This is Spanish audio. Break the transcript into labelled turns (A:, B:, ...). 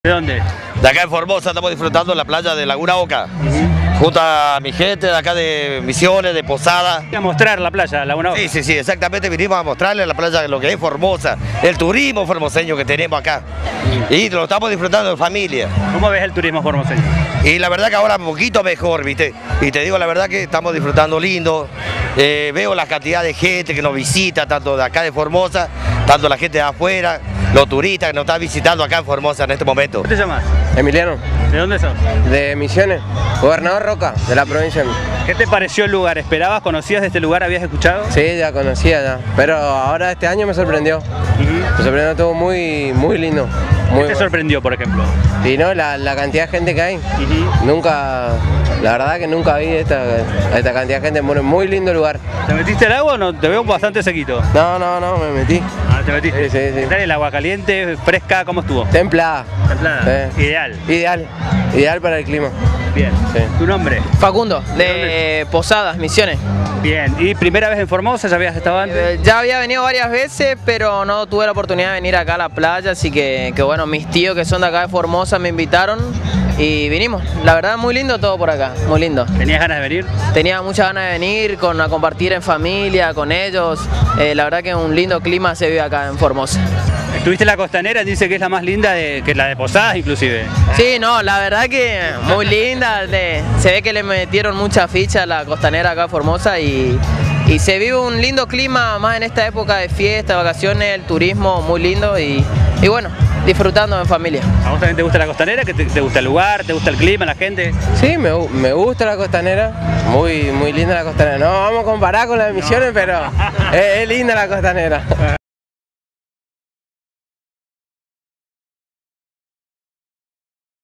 A: ¿De dónde?
B: De acá en Formosa estamos disfrutando la playa de Laguna Oca, junto a mi gente de acá de Misiones, de Posada.
A: A mostrar la playa, Laguna Oca.
B: Sí, exactamente, vinimos a mostrarle la playa de lo que es Formosa, el turismo formoseño que tenemos acá. Y lo estamos disfrutando en familia.
A: ¿Cómo ves el turismo formoseño?
B: Y la verdad que ahora un poquito mejor, ¿viste? Y te digo la verdad que estamos disfrutando lindo. Veo la cantidad de gente que nos visita, tanto de acá de Formosa, tanto la gente de afuera, los turistas que nos están visitando acá en Formosa en este momento.
A: ¿Cómo te llamas?
C: Emiliano,
A: ¿De dónde sos?
C: de Misiones, Gobernador Roca, de la provincia.
A: ¿Qué te pareció el lugar? ¿Esperabas? ¿Conocías de este lugar? ¿Habías escuchado?
C: Sí, ya conocía ya, pero ahora este año me sorprendió. Me sorprendió todo muy lindo.
A: ¿Qué
C: Muy
A: te
C: bueno.
A: sorprendió, por ejemplo?
C: Y no, la cantidad de gente que hay. Nunca, la verdad que nunca vi esta cantidad de gente. Muy lindo lugar.
A: ¿Te metiste al agua o no? Te veo bastante sequito.
C: No, me metí.
A: Ah, ¿te metiste?
C: Sí.
A: ¿Qué tal el agua caliente, fresca? ¿Cómo estuvo?
C: Templada.
A: Templada.
C: Sí.
A: Ideal.
C: Para el clima.
A: Bien.
C: Sí.
A: ¿Tu nombre?
D: Facundo,
A: ¿De
D: de Posadas, Misiones.
A: Bien. ¿Y primera vez en Formosa? ¿Ya habías estado antes?
D: Ya había venido varias veces, pero no tuve la oportunidad de venir acá a la playa, así que bueno, mis tíos que son de acá de Formosa me invitaron y vinimos. La verdad, muy lindo todo por acá, muy lindo.
A: ¿Tenías ganas de venir?
D: Tenía muchas ganas de venir, a compartir en familia, con ellos. La verdad que un lindo clima se vive acá en Formosa.
A: ¿Estuviste en la costanera? Dice que es la más linda que la de Posadas, inclusive.
D: Sí, no, la verdad que muy linda. Se ve que le metieron mucha ficha a la costanera acá en Formosa y se vive un lindo clima, más en esta época de fiesta, vacaciones, el turismo muy lindo y bueno, disfrutando en familia.
A: ¿A vos también te gusta la costanera? ¿Te gusta el lugar? ¿Te gusta el clima, la gente?
C: Sí, me gusta la costanera. Muy linda la costanera. No vamos a comparar con la de Misiones, pero es linda la costanera.